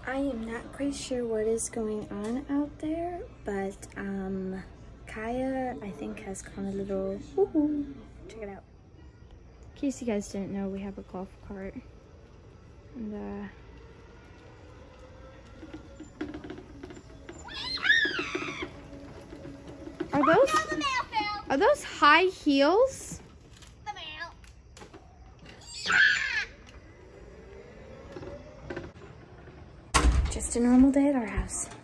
I am not quite sure what is going on out there, but Kiah, I think, has gone a little woohoo. Check it out. In case you guys didn't know, we have a golf cart. And are those high heels? Just a normal day at our house.